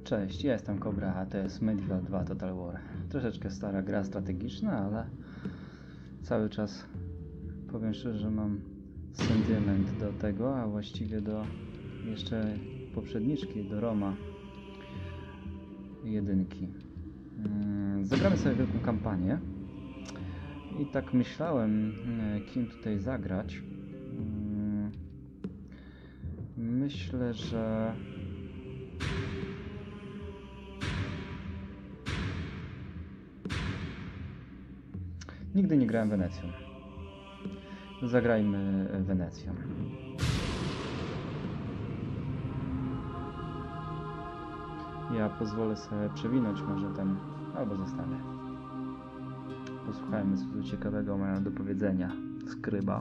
Cześć, ja jestem Cobra, a to jest Medieval 2 Total War. Troszeczkę stara gra strategiczna, ale cały czas powiem szczerze, że mam sentyment do tego, a właściwie do jeszcze poprzedniczki, do Roma 1. Zagramy sobie wielką kampanię i tak myślałem, kim tutaj zagrać. Myślę, że nigdy nie grałem Wenecją. Zagrajmy Wenecją. Ja pozwolę sobie przewinąć może ten, albo zostanę. Posłuchajmy, co tu ciekawego mają do powiedzenia skryba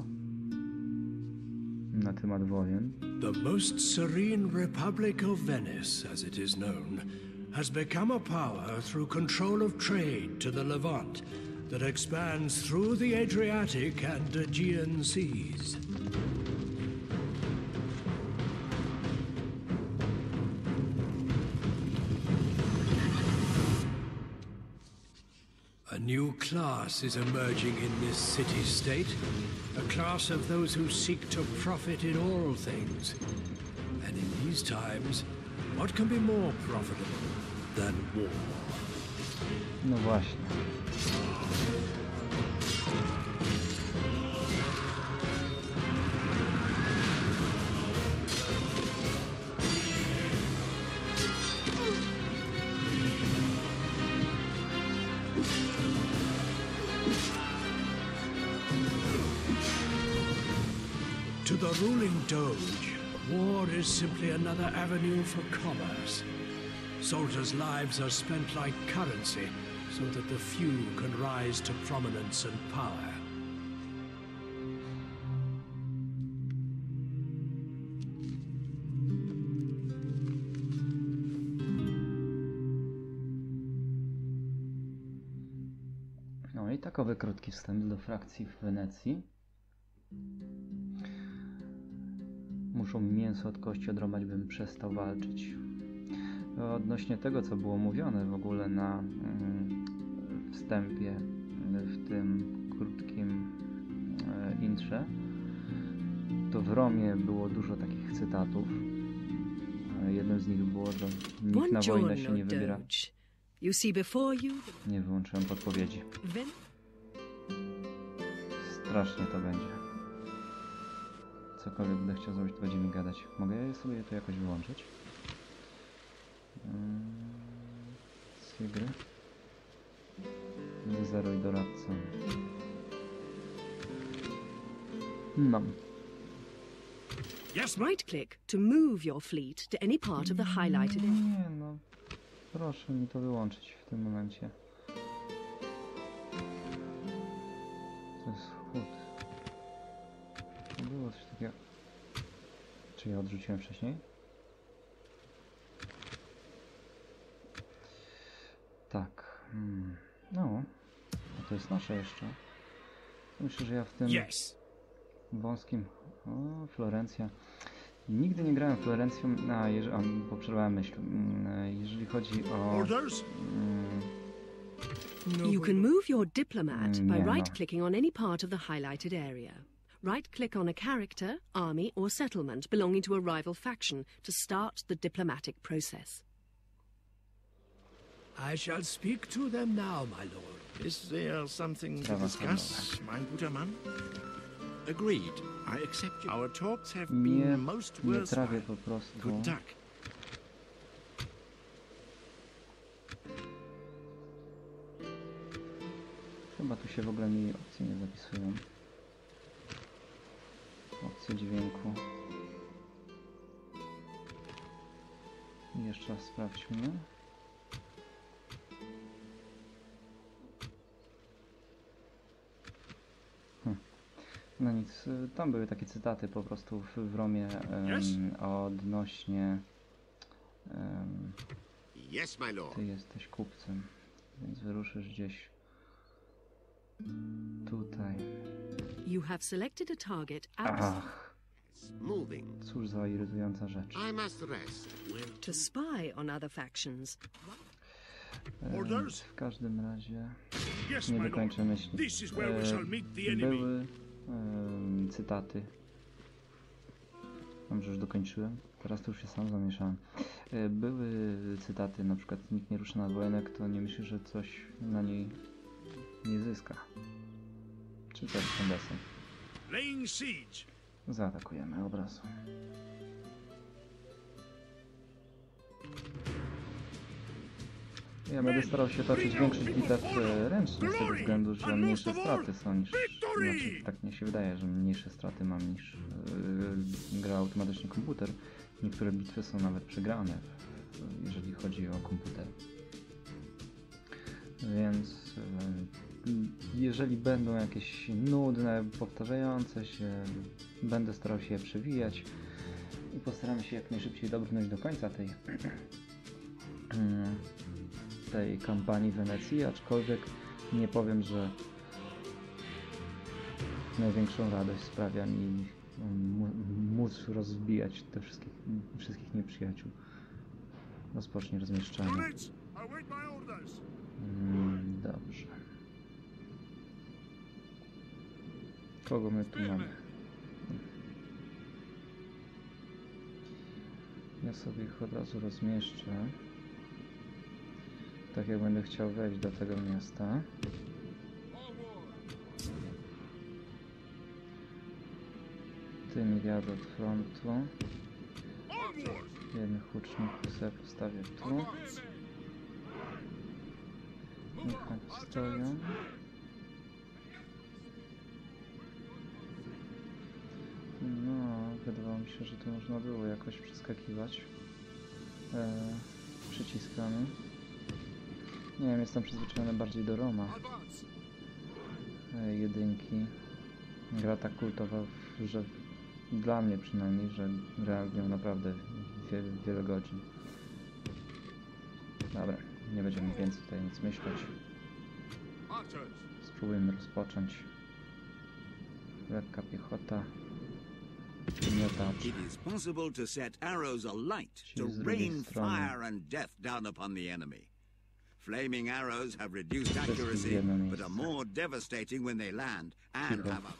na temat wojen. The most serene Republic of Venice, as it is known, has become a power through control of trade to the Levant that expands through the Adriatic and Aegean seas. A new class is emerging in this city-state, a class of those who seek to profit in all things. And in these times, what can be more profitable than war? No właśnie. To the ruling Doge, war is simply another avenue for commerce. Soldiers' lives are spent like currency, so that the few can rise to prominence and power. No i takowy krótki wstęp do frakcji w Wenecji. Muszą mi mięso od kości odrąbać, bym przestał walczyć. Odnośnie tego, co było mówione w ogóle na wstępie, w tym krótkim intrze, to w Romie było dużo takich cytatów. Jednym z nich było, że nikt na wojnę się nie wybiera. Nie wyłączyłem podpowiedzi. Strasznie to będzie. Cokolwiek będę chciał zrobić, to będzie mi gadać. Mogę sobie to jakoś wyłączyć? Z gry. Zeruj doradcę. No. Yes, right click to move your fleet to any part of the highlighted area. Nie no. Proszę mi to wyłączyć w tym momencie. To jest chód. Było coś takiego. Czy ja odrzuciłem wcześniej? Tak. No. A to jest nasze jeszcze. Myślę, że ja w tym wąskim... O, Florencja. Nigdy nie grałem Florencją, poprzerwałem myśl. Jeżeli chodzi o... You can move your diplomat by right-clicking on any part of the highlighted area. Right-click on a character, army, or settlement belonging to a rival faction to start the diplomatic process. I shall speak to them now, my lord. Is there something to discuss, mein guter Mann? Agreed. I accept you. Our talks have been most worthwhile. Po prostu. Good luck. Chyba tu się w ogóle mi opcje nie zapisują. Opcje dźwięku. I jeszcze raz sprawdźmy. No nic, tam były takie cytaty po prostu w Romie odnośnie Yes, my lord. ty jesteś kupcem, więc wyruszysz gdzieś tutaj. You have selected a target Ach, Cóż za irytująca rzecz. To spy on other factions. W każdym razie nie dokończę myśli. Były cytaty. Dobrze, już dokończyłem. Teraz to już się sam zamieszałem. Były cytaty, na przykład nikt nie rusza na wojnę, kto nie myśli, że coś na niej nie zyska. Czy też z tym desem. Zaatakujemy od razu. Ja będę starał się toczyć większość bitew ręcznie, z tego względu, że mniejsze straty są niż... Znaczy, tak mi się wydaje, że mniejsze straty mam niż gra automatyczny komputer. Niektóre bitwy są nawet przegrane, jeżeli chodzi o komputer. Więc jeżeli będą jakieś nudne, powtarzające się, będę starał się je przewijać i postaramy się jak najszybciej dobrnąć do końca tej kampanii w Wenecji, aczkolwiek nie powiem, że największą radość sprawia mi móc rozbijać te wszystkich nieprzyjaciół. Rozpocznij rozmieszczanie. Dobrze. Kogo my tu mamy? Ja sobie ich od razu rozmieszczę. Tak jak będę chciał wejść do tego miasta. Ty mi wiadomo od frontu. Jednych łuczników sobie postawię tu. Niechaj stoją. No, wydawało mi się, że tu można było jakoś przeskakiwać przyciskami. Nie wiem, jestem przyzwyczajony bardziej do Roma. Jedynki. Gra tak kultowa, że dla mnie przynajmniej, że grałem w nią naprawdę wiele godzin. Dobra, nie będziemy więcej tutaj nic myśleć. Spróbujmy rozpocząć. Lekka piechota. It is possible to set arrows alight to rain fire and death down upon the enemy. Flaming arrows have reduced accuracy, but are more devastating when they land and have a...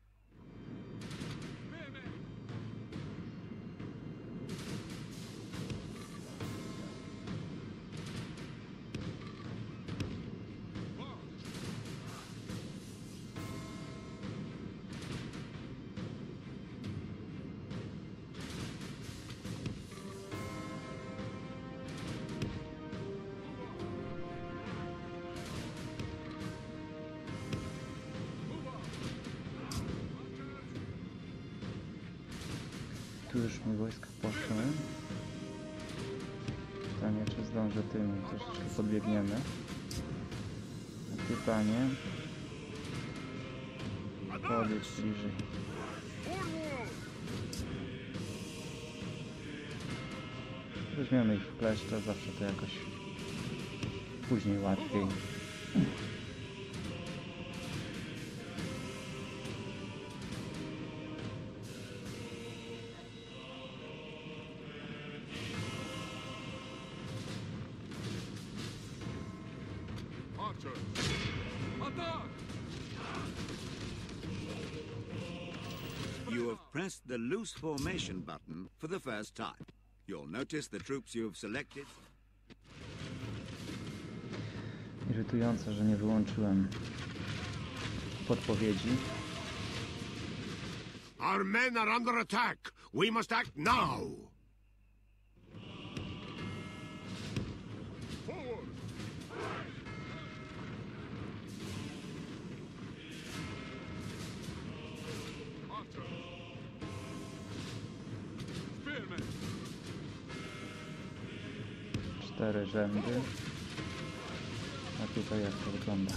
Tu już mi wojska poszły. Pytanie, czy zdążę tym, troszeczkę podbiegniemy. A ty, panie, podejdź bliżej. Weźmiemy ich w kleszcze, zawsze to jakoś później łatwiej. You have pressed the loose formation button for the first time. You'll notice the troops you have selected. Irytujące, że nie wyłączyłem podpowiedzi. Our men are under attack. We must act now. Cztery rzędy. A tutaj jak to wygląda?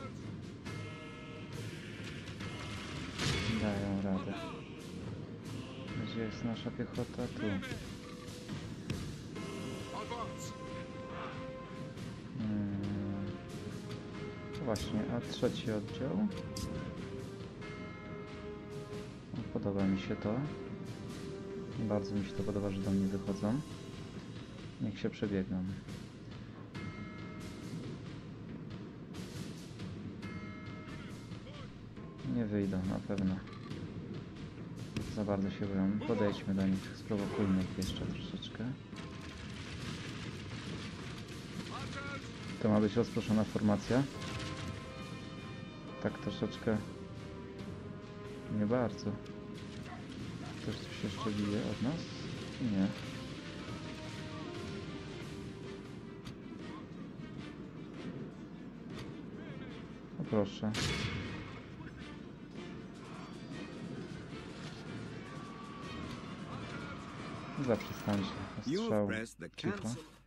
Dają radę. Gdzie jest nasza piechota? Tu. Właśnie, a trzeci oddział? Podoba mi się to. Bardzo mi się to podoba, że do mnie wychodzą. Niech się przebiegną. Nie wyjdą na pewno. Za bardzo się boją. Podejdźmy do nich, sprowokujmy ich jeszcze troszeczkę. To ma być rozproszona formacja. Tak troszeczkę... Nie bardzo. Ktoś coś jeszcze bije od nas? Nie. O proszę. Zaprzestańcie. Ostrzał. Cicho.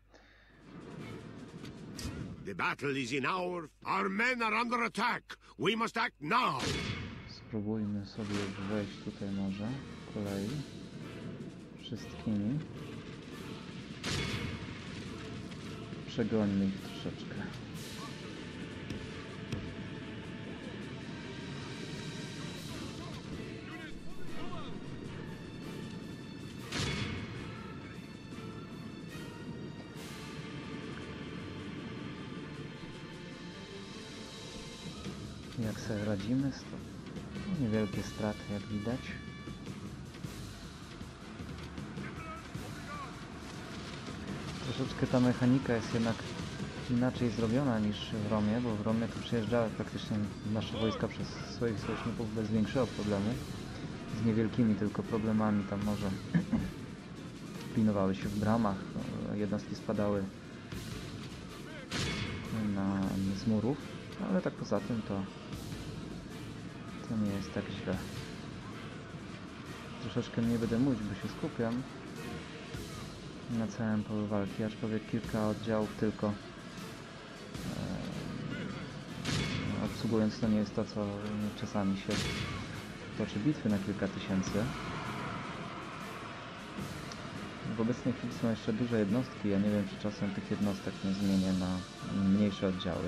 The battle is in our men are under attack. We must act now. Spróbujmy sobie wejść tutaj może po kolei. Wszystkimi. Przegońmy ich troszeczkę. Jak sobie radzimy z to? Niewielkie straty, jak widać. Troszeczkę ta mechanika jest jednak inaczej zrobiona niż w Romie, bo w Romie to przejeżdżały praktycznie nasze wojska przez swoich sojuszników bez większego problemu. Z niewielkimi tylko problemami tam może pilnowały się w bramach, jednostki spadały z murów, ale tak poza tym to nie jest tak źle. Troszeczkę nie będę mówić, bo się skupiam na całym polu walki, aczkolwiek kilka oddziałów tylko obsługując to nie jest to, co czasami się toczy bitwy na kilka tysięcy. W obecnej chwili są jeszcze duże jednostki, ja nie wiem, czy czasem tych jednostek nie zmienię na mniejsze oddziały.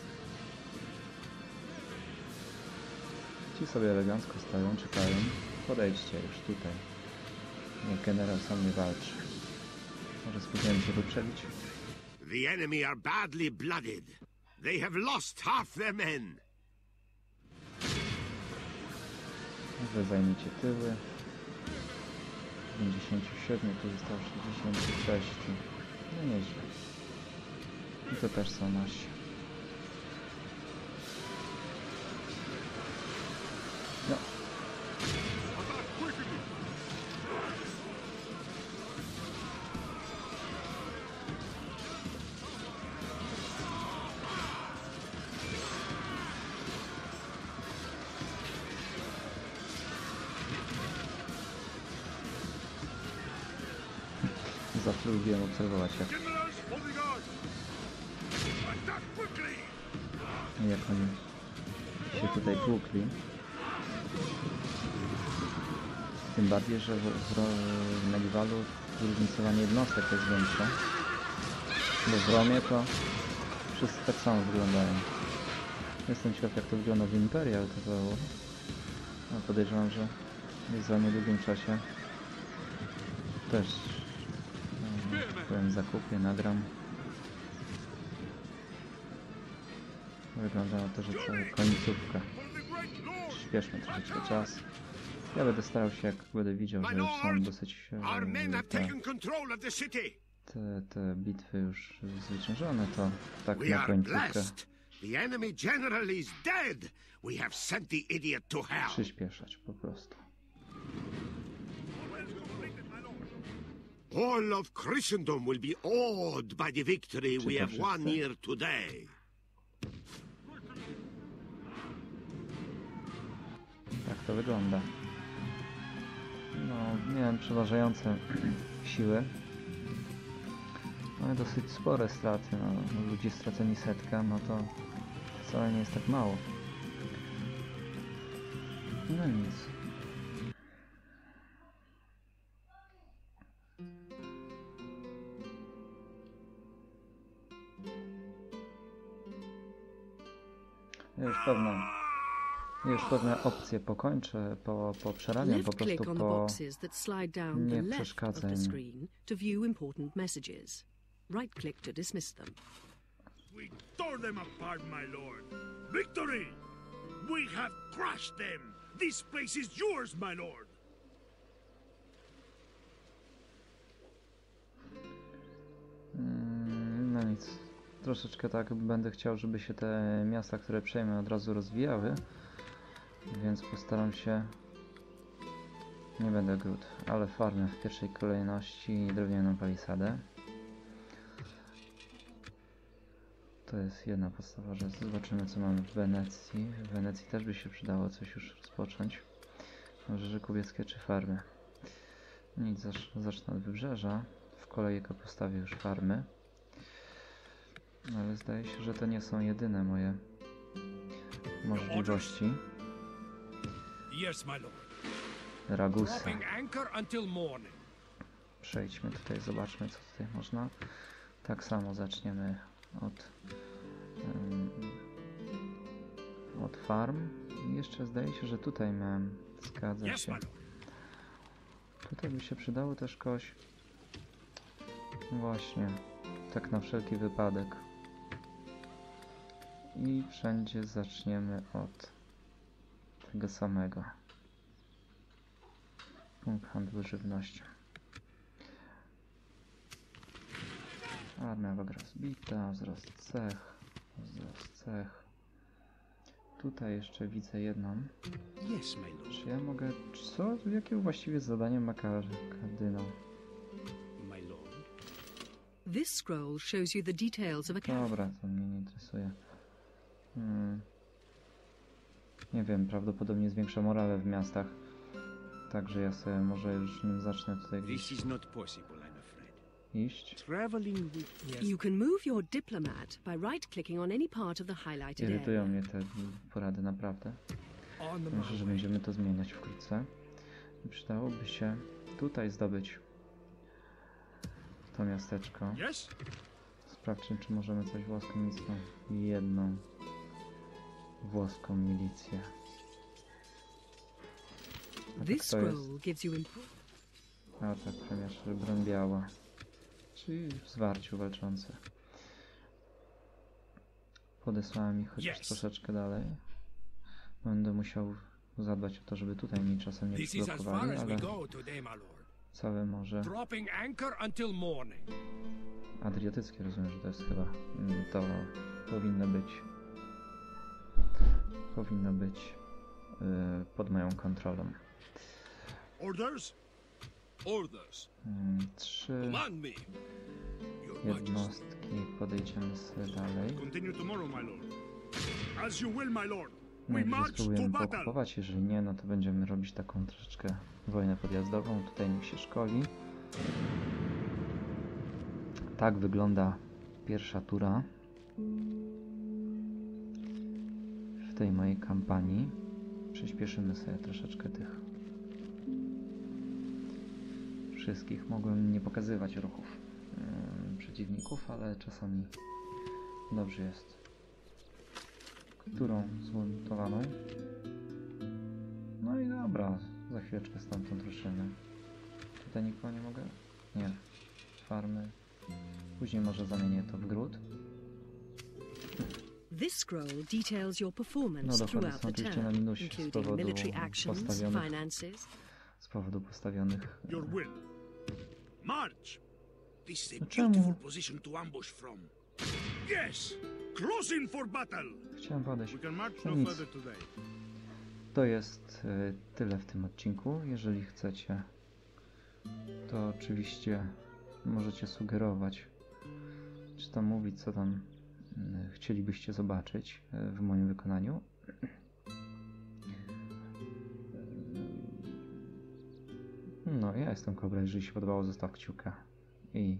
Ci sobie elegancko stoją, czekają. Podejdźcie już tutaj. Niech generał sam nie walczy. Może spróbujemy się wyprzedzić. The enemy are badly blooded. They have lost half their men. Wy zajmiecie tyły. 57, tu zostało 66. No nieźle. I to też są nasi. No. Zawsze lubiłem obserwować, jak oni się tutaj tłukli. Tym bardziej, że w Medievalu zróżnicowanie jednostek jest większe. Bo w Romie to wszyscy tak samo wyglądają. Jestem ciekaw, jak to wygląda w Imperial TV. No, podejrzewam, że za niedługim czasie też powiem, zakupię, nagram. Wygląda na to, że cała końcówka. Śpieszmy troszeczkę czas. Ja będę starał się, jak będę widział, że już są dosyć te bitwy już zwyciężone, to tak na końcówkę przyspieszać po prostu. All of Christendom will be awed by the victory we have won here today. Tak to wygląda. No, miałem przeważające siły. Mamy dosyć spore straty. No, ludzie straceni setka, no to wcale nie jest tak mało. No nic. Już pewno Już pewne opcje pokończę, poprzerabiam po prostu po nie przeszkadzaj mi. Right-click to dismiss them. We tore them apart, my lord. Victory! We have crushed them. This place is yours, my lord. No nic. Troszeczkę tak będę chciał, żeby się te miasta, które przejmę, od razu rozwijały. Więc postaram się... Nie będę gród, ale farmę w pierwszej kolejności drewnianą palisadę. To jest jedna podstawowa rzecz. Zobaczymy, co mamy w Wenecji. W Wenecji też by się przydało coś już rozpocząć. Wybrzeże Kubieckie czy farmy. Nic, zacznę od wybrzeża. W kolejkę postawię już farmy. Ale zdaje się, że to nie są jedyne moje możliwości. Ragusa. Przejdźmy tutaj, zobaczmy, co tutaj można. Tak samo zaczniemy od farm. I jeszcze zdaje się, że tutaj miałem, zgadza się. Tutaj by się przydało też kogoś. Właśnie, tak na wszelki wypadek. I wszędzie zaczniemy od tego samego. Punkt handlu żywnością. Armia waga rozbita, wzrost cech. Tutaj jeszcze widzę jedną. Czy ja mogę... Co? Jakie właściwie zadanie ma kardynał? This scroll shows you the details of a Dobra, to mnie nie interesuje. Nie wiem, prawdopodobnie zwiększa morale w miastach. Także ja sobie może już nim zacznę tutaj gdzieś iść. You can move your diplomat by right-clicking on any part of the highlighted Irytują area. mnie te porady naprawdę. Myślę, że będziemy to zmieniać wkrótce. I przydałoby się tutaj zdobyć to miasteczko. Sprawdźmy, czy możemy coś włoską milicją. Jedną włoską milicję. This scroll gives you Atak premierz, broń biała. Czyli w zwarciu walczące. Podesłałem ich chociaż troszeczkę dalej. Będę musiał zadbać o to, żeby tutaj mi czasem nie przyblokowali, ale całe morze Adriatyckie, rozumiem, że to jest chyba, to powinno być pod moją kontrolą. Trzy jednostki, podejdziemy sobie dalej. Najwyżej spróbujemy pookupować, jeżeli nie, no to będziemy robić taką troszeczkę wojnę podjazdową. Tutaj niech się szkoli. Tak wygląda pierwsza tura w tej mojej kampanii. Przyspieszymy sobie troszeczkę tych wszystkich. Mogłem nie pokazywać ruchów przeciwników, ale czasami dobrze jest. Którą zmontowaną? No i dobra, za chwileczkę stamtąd ruszymy. Tutaj nikogo nie mogę? Nie. Farmy. Później może zamienię to w gród. This scroll details your performance No dochody throughout są the oczywiście na term, minusie including military actions, finances. z powodu postawionych Your will. March! This is a Czemu? beautiful position to ambush from. Yes! Closing for battle! Chciałem podejść. We can march No no nic. further today. To jest tyle w tym odcinku. Jeżeli chcecie, to oczywiście możecie sugerować, czy tam mówić, co tam chcielibyście zobaczyć w moim wykonaniu. No, ja jestem Kobra. Jeżeli się podobało, zostaw kciuka i